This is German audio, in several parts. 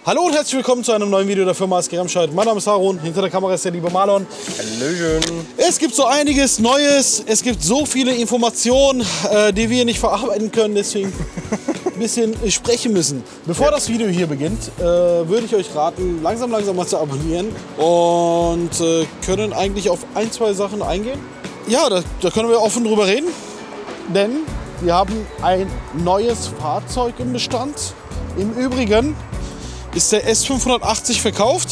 Hallo und herzlich willkommen zu einem neuen Video der Firma SG Remscheid. Mein Name ist Harun, hinter der Kamera ist der liebe Marlon. Hallöchen. Es gibt so einiges Neues, es gibt so viele Informationen, die wir nicht verarbeiten können, deswegen ein bisschen sprechen müssen. Bevor das Video hier beginnt, würde ich euch raten, langsam mal zu abonnieren und können eigentlich auf ein, zwei Sachen eingehen. Ja, da können wir offen drüber reden, denn wir haben ein neues Fahrzeug im Bestand. Im Übrigen ist der S580 verkauft.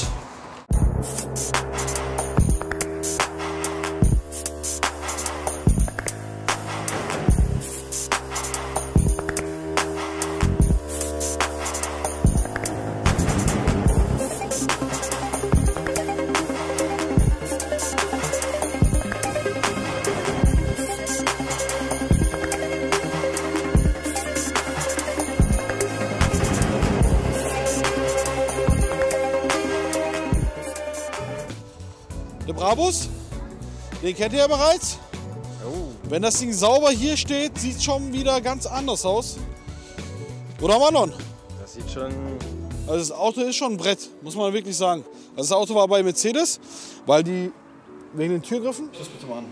Der Brabus, den kennt ihr ja bereits. Oh. Wenn das Ding sauber hier steht, sieht es schon wieder ganz anders aus. Oder Marlon? Das sieht schon... Also das Auto ist schon ein Brett, muss man wirklich sagen. Also das Auto war bei Mercedes, weil die wegen den Türgriffen. Schau das bitte mal an.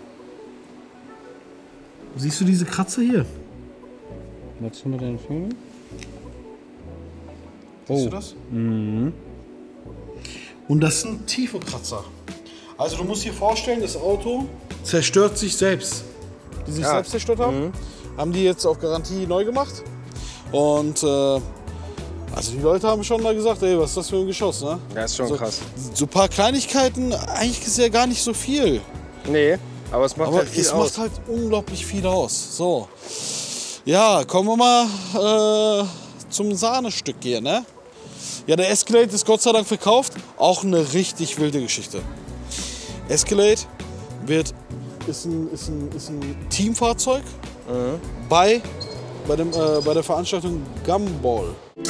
Siehst du diese Kratzer hier? Machst du mit deinen Fingern? Siehst du das? Mhm. Und das sind tiefe Kratzer. Also du musst dir vorstellen, das Auto zerstört sich selbst. Die sich selbst zerstört haben, haben die jetzt auf Garantie neu gemacht. Und also die Leute haben schon mal gesagt, ey, was ist das für ein Geschoss, ne? Ja, ist schon also, krass. So ein paar Kleinigkeiten, eigentlich ist ja gar nicht so viel. Nee, aber es macht Aber halt viel es aus. macht halt unglaublich viel aus. So. Ja, kommen wir mal zum Sahnestück hier, ne? Ja, der Escalade ist Gott sei Dank verkauft. Auch eine richtig wilde Geschichte. Escalade ist ein Teamfahrzeug bei der Veranstaltung Gumball.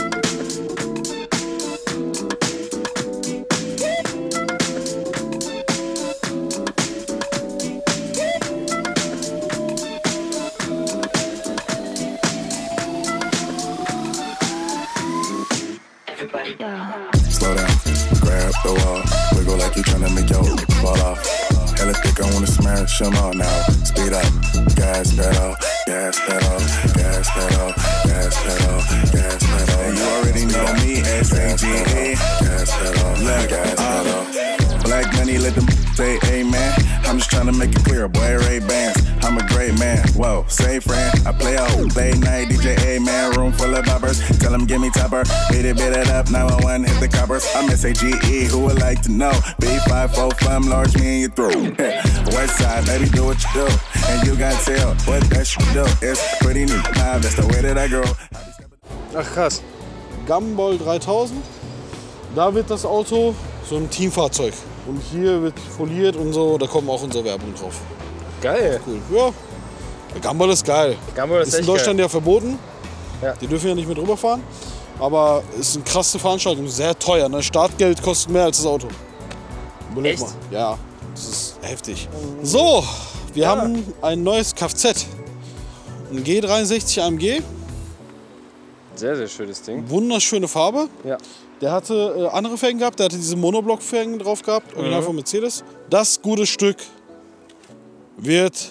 Slow down, grab the wall, wiggle like you tryna make your fall off. Hella thick, I wanna smash them all now. Speed up, gas pedal, gas pedal, gas pedal, gas pedal, gas pedal. And you already know me, S-A-G-E. Gas pedal, gas pedal. Black money, let them say amen. I'm just tryna make it clear, boy, Ray-Bans. I'm a great man, whoa, say friend. I play out late night DJ, man, room full of boppers. Tell them give me topper, beat it up, 911, hit the coppers. I'm S-A-G-E, who would like to know? B545, large me in your throat. West side, baby, do what you do. And you gotta tell what that shit do. It's pretty neat, nah, that's the way that I grow. Ach krass. Gumball 3000. Da wird das Auto so ein Teamfahrzeug. Und hier wird foliert und so, da kommen auch unsere Werbung drauf. Geil. Cool. Ja, der Gumball ist geil. Gumball ist in echt Deutschland ja verboten. Ja. Die dürfen ja nicht mit rüberfahren. Aber es ist eine krasse Veranstaltung, sehr teuer. Ne? Startgeld kostet mehr als das Auto. Überleg Echt? mal. Ja, das ist heftig. So, wir haben ein neues Kfz. Ein G63 AMG. Sehr, sehr schönes Ding. Wunderschöne Farbe. Ja. Der hatte andere Felgen gehabt, der hatte diese Monoblock-Felgen drauf gehabt, original von Mercedes. Das gute Stück wird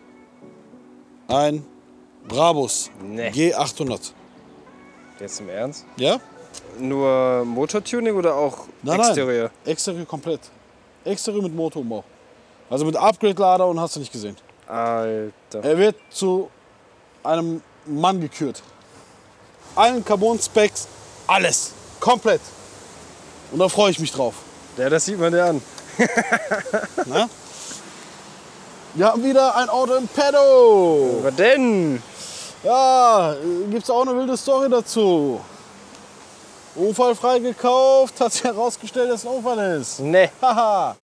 ein Brabus Nee. G800. Jetzt im Ernst? Ja? Nur Motortuning oder auch Nein, Exterieur? Nein. Exterieur komplett. Exterieur mit Motorumbau. Also mit Upgrade-Lader und hast du nicht gesehen. Alter. Er wird zu einem Mann gekürt. Allen Carbon-Specs, alles. Komplett. Und da freue ich mich drauf. Ja, das sieht man dir an. Na? Wir haben wieder ein Auto im Pedo. Was denn? Ja, gibt's auch eine wilde Story dazu. Unfallfrei gekauft, hat sich herausgestellt, dass es ein Unfall ist. Ne. Haha.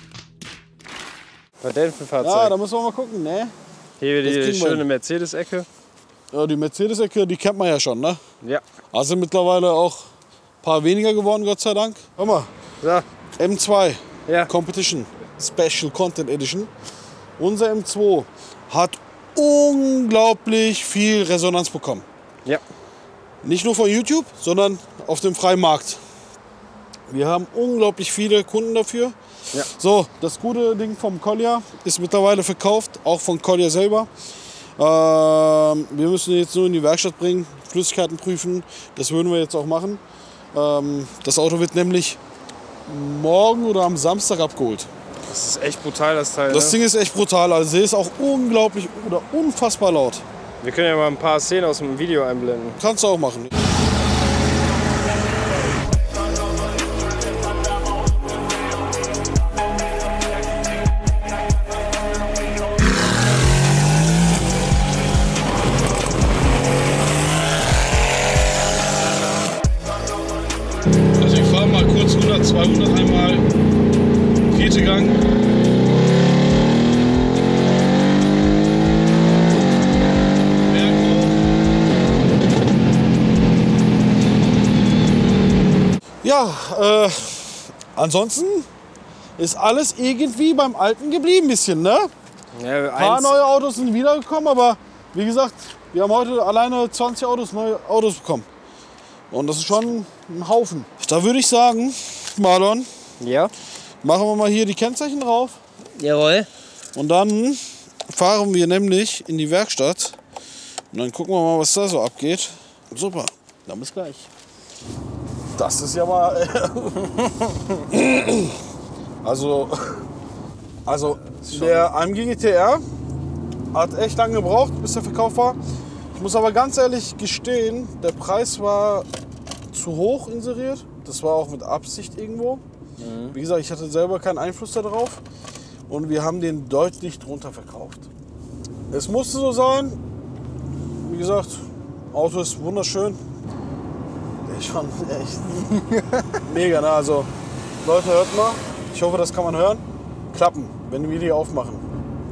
Was denn für ein Fahrzeug? Ja, da müssen wir mal gucken, ne? Hier das die kriegen wir schöne hin. Mercedes-Ecke. Ja, die Mercedes-Ecke, die kennt man ja schon, ne? Ja. Also mittlerweile auch ein paar weniger geworden, Gott sei Dank. Hör mal, So. M2 Ja. Competition Special Content Edition. Unser M2 hat unglaublich viel Resonanz bekommen. Ja. Nicht nur von YouTube, sondern auf dem freien Markt. Wir haben unglaublich viele Kunden dafür. Ja. So, das gute Ding vom Collier ist mittlerweile verkauft, auch von Collier selber. Wir müssen ihn jetzt nur in die Werkstatt bringen, Flüssigkeiten prüfen. Das würden wir jetzt auch machen. Das Auto wird nämlich morgen oder am Samstag abgeholt. Das ist echt brutal, das Teil. Das Ne? Ding ist echt brutal. Also, sie ist auch unglaublich oder unfassbar laut. Wir können ja mal ein paar Szenen aus dem Video einblenden. Kannst du auch machen. Also ich fahre mal kurz 100, 200 einmal. 4. Gang. Ja, ansonsten ist alles irgendwie beim Alten geblieben bisschen, ne? Ja, Ein paar neue Autos sind wiedergekommen, aber wie gesagt, wir haben heute alleine 20 neue Autos bekommen. Und das ist schon ein Haufen. Da würde ich sagen, Marlon, Ja? machen wir mal hier die Kennzeichen drauf. Jawohl. Und dann fahren wir nämlich in die Werkstatt. Und dann gucken wir mal, was da so abgeht. Super, dann bis gleich. Das ist ja mal... also der AMG GTR hat echt lange gebraucht, bis der Verkauf war. Ich muss aber ganz ehrlich gestehen, der Preis war zu hoch inseriert. Das war auch mit Absicht irgendwo. Wie gesagt, ich hatte selber keinen Einfluss darauf. Und wir haben den deutlich drunter verkauft. Es musste so sein. Wie gesagt, Auto ist wunderschön. Der ist schon echt mega, ne? Also, Leute, hört mal. Ich hoffe, das kann man hören. Klappen, wenn wir die aufmachen.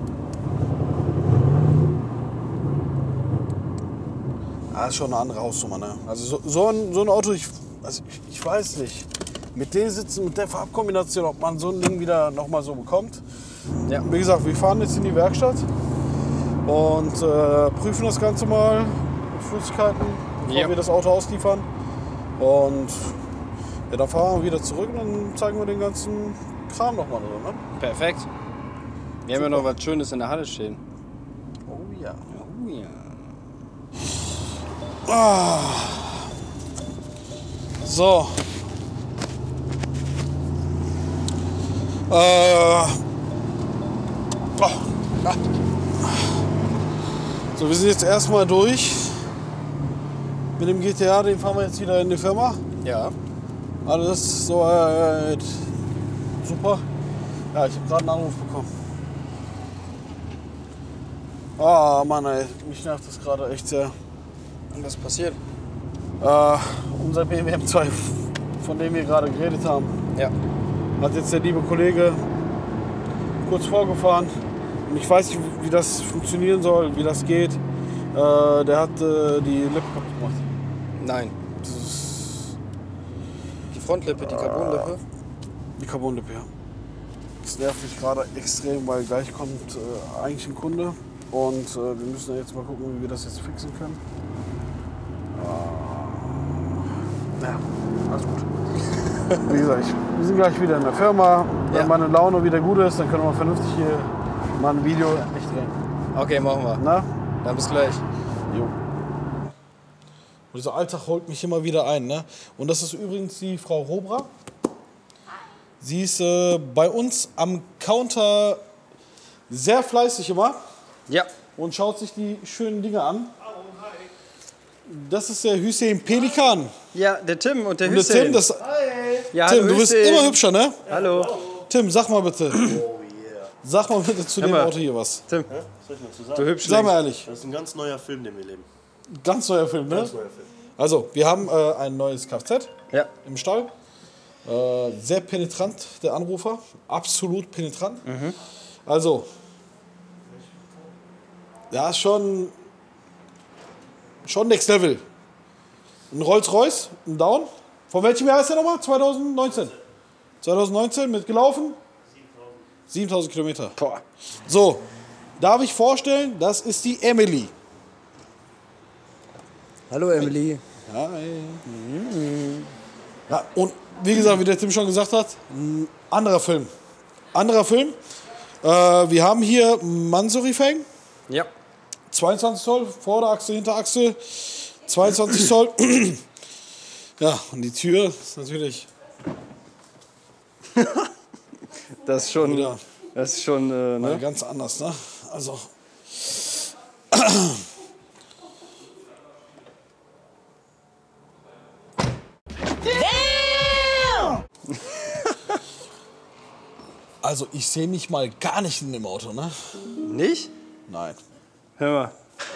Das ist schon eine andere Hausnummer, ne? Also so ein Auto, ich weiß nicht. Mit den Sitzen, mit der Farbkombination, ob man so ein Ding wieder nochmal so bekommt. Ja. Wie gesagt, wir fahren jetzt in die Werkstatt und prüfen das Ganze mal mit Flüssigkeiten, bevor wir das Auto ausliefern. Und ja, dann fahren wir wieder zurück und dann zeigen wir den ganzen Kram nochmal drin. Ne? Perfekt. Wir haben ja noch was Schönes in der Halle stehen. Oh ja. Oh ja. So. So, wir sind jetzt erstmal durch mit dem GTA, den fahren wir jetzt wieder in die Firma. Ja. Alles soweit super. Ja, ich habe gerade einen Anruf bekommen. Ah, Mann, ey, mich nervt das gerade echt sehr. Und was passiert? Unser BMW M2, von dem wir gerade geredet haben, Ja. hat jetzt der liebe Kollege kurz vorgefahren. Und ich weiß nicht, wie das funktionieren soll, wie das geht. Der hat die Lippe kaputt gemacht. Nein. Die Frontlippe, die Carbonlippe? Die Carbonlippe, ja. Das nervt mich gerade extrem, weil gleich kommt eigentlich ein Kunde. Und wir müssen jetzt mal gucken, wie wir das jetzt fixen können. Ja, alles gut. Wie gesagt, wir sind gleich wieder in der Firma. Wenn meine Laune wieder gut ist, dann können wir vernünftig hier mal ein Video echt drehen. Okay, machen wir. Na? Dann bis gleich. Jo. Und dieser Alltag holt mich immer wieder ein. Ne? Und das ist übrigens die Frau Robra. Sie ist bei uns am Counter sehr fleißig immer. Ja. Und schaut sich die schönen Dinge an. Das ist der Hüseyin Pelikan. Ja, der Tim und der Und der Hüseyin. Tim, das, Ja, Tim, hallo, du bist Hüseyin. immer hübscher, ne? Hallo. Tim, sag mal bitte. Sag mal bitte zu dem mal. Auto hier was. Tim, Was soll ich dazu du sagen? Hübschling. Sag mal ehrlich. Das ist ein ganz neuer Film, den wir leben. Ganz neuer Film, ne? Ganz neuer Film. Also, wir haben ein neues Kfz Ja. im Stall. Sehr penetrant, der Anrufer. Absolut penetrant. Also, ja, schon Next Level. Ein Rolls-Royce, ein Down. Von welchem Jahr ist der nochmal? 2019. 2019 mit gelaufen? 7000 Kilometer. Boah. So, darf ich vorstellen, das ist die Emily. Hallo Emily. Hi. Ja, und wie gesagt, wie der Tim schon gesagt hat, ein anderer Film. Wir haben hier Mansory-Felgen. Ja. 22 Zoll, Vorderachse, Hinterachse, 22 Zoll. Ja, und die Tür ist natürlich Das ist schon, wieder ne? ganz anders, ne? Also. Also, ich sehe mich mal gar nicht in dem Auto, ne? Nicht? Nein. Hör mal.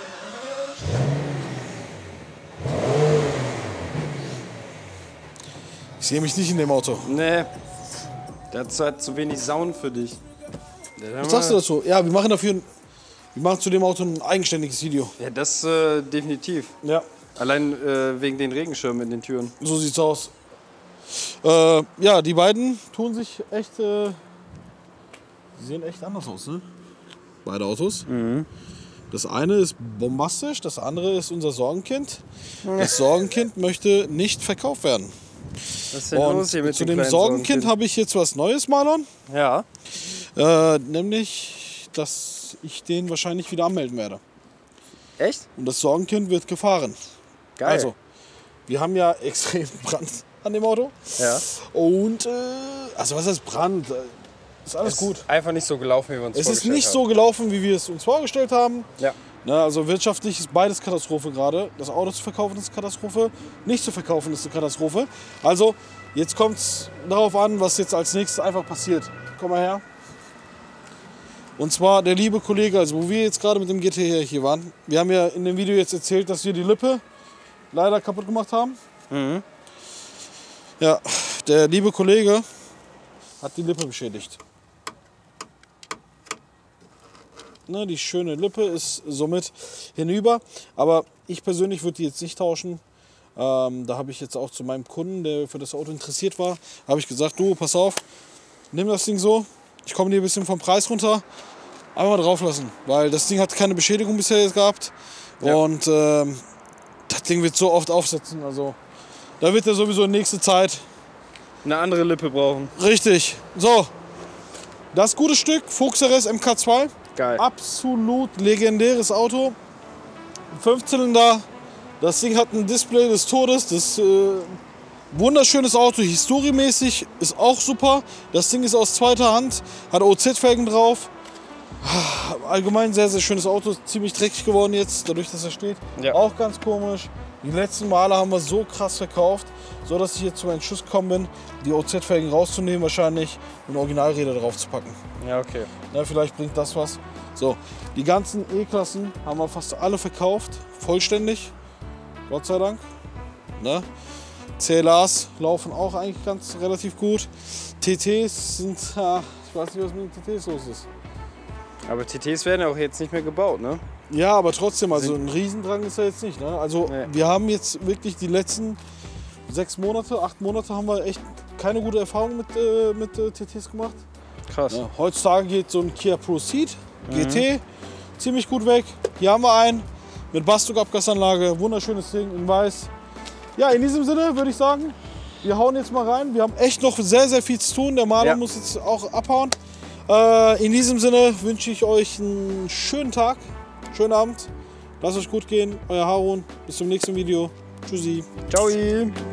Ich sehe mich nicht in dem Auto. Nee. Der hat halt zu wenig Sound für dich. Was sagst du dazu? Ja, wir machen zu dem Auto ein eigenständiges Video. Ja, das definitiv. Ja. Allein wegen den Regenschirmen in den Türen. So sieht's aus. Ja, die beiden tun sich echt. Die sehen echt anders aus, ne? Beide Autos. Das eine ist bombastisch, das andere ist unser Sorgenkind. Das Sorgenkind möchte nicht verkauft werden. Was ist denn los hier mit zu dem dem kleinen Sorgenkind habe ich jetzt was Neues, Marlon. Ja. Nämlich, dass ich den wahrscheinlich wieder anmelden werde. Echt? Und das Sorgenkind wird gefahren. Geil. Also, wir haben ja extrem Brand an dem Auto. Ja. Und, also was heißt Brand? Ist alles gut. Einfach nicht so gelaufen, wie wir uns Es ist vorgestellt nicht haben. so gelaufen, wie wir es uns vorgestellt haben. Ja. Na, also wirtschaftlich ist beides Katastrophe gerade. Das Auto zu verkaufen ist Katastrophe, nicht zu verkaufen ist eine Katastrophe. Also jetzt kommt es darauf an, was jetzt als nächstes einfach passiert. Komm mal her. Und zwar der liebe Kollege, also wo wir jetzt gerade mit dem GT hier waren. Wir haben ja in dem Video jetzt erzählt, dass wir die Lippe leider kaputt gemacht haben. Ja, der liebe Kollege hat die Lippe beschädigt. Ne, die schöne Lippe ist somit hinüber. Aber ich persönlich würde die jetzt nicht tauschen. Da habe ich jetzt auch zu meinem Kunden, der für das Auto interessiert war, habe ich gesagt, du, pass auf, nimm das Ding so. Ich komme dir ein bisschen vom Preis runter. Einfach mal drauf lassen. Weil das Ding hat keine Beschädigung bisher jetzt gehabt. Ja. Und das Ding wird so oft aufsetzen. Also da wird er sowieso in nächster Zeit. Eine andere Lippe brauchen. Richtig. So. Das gute Stück, Fuchs RS MK2. Geil. Absolut legendäres Auto. 5-Zylinder. Das Ding hat ein Display des Todes. Das wunderschönes Auto. Historiemäßig ist auch super. Das Ding ist aus zweiter Hand. Hat OZ-Felgen drauf. Allgemein sehr, sehr schönes Auto. Ziemlich dreckig geworden jetzt, dadurch, dass er steht. Ja. Auch ganz komisch. Die letzten Male haben wir so krass verkauft, so dass ich jetzt zu meinem Schuss gekommen bin, die OZ-Felgen rauszunehmen wahrscheinlich und Originalräder drauf zu packen. Ja, okay. Na, vielleicht bringt das was. So, die ganzen E-Klassen haben wir fast alle verkauft, vollständig, Gott sei Dank. Ne? CLAs laufen auch eigentlich ganz relativ gut. TTs sind, ich weiß nicht, was mit den TTs los ist. Aber TTs werden auch jetzt nicht mehr gebaut, ne? Ja, aber trotzdem, also ein Riesendrang ist er jetzt nicht. Ne? Also Nee. wir haben jetzt wirklich die letzten 6 Monate, 8 Monate haben wir echt keine gute Erfahrung mit TTs gemacht. Krass. Ja, heutzutage geht so ein Kia Proceed GT ziemlich gut weg. Hier haben wir einen mit Bastuk-Abgasanlage, wunderschönes Ding in weiß. Ja, in diesem Sinne würde ich sagen, wir hauen jetzt mal rein. Wir haben echt noch sehr, sehr viel zu tun. Der Marlon muss jetzt auch abhauen. In diesem Sinne wünsche ich euch einen schönen Tag, schönen Abend. Lasst euch gut gehen. Euer Harun. Bis zum nächsten Video. Tschüssi. Ciao.